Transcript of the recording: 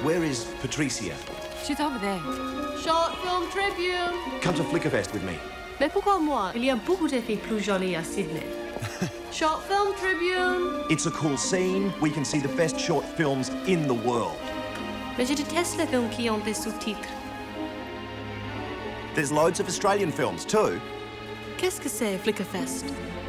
Where is Patricia? She's over there. Short Film Tribune. Come to Flickerfest with me. Mais pourquoi moi? Il y a beaucoup de filles plus jolies à Sydney. Short Film Tribune. It's a cool scene. We can see the best short films in the world. Mais je déteste les films qui ont des sous-titres. There's loads of Australian films too. Qu'est-ce que c'est, Flickerfest?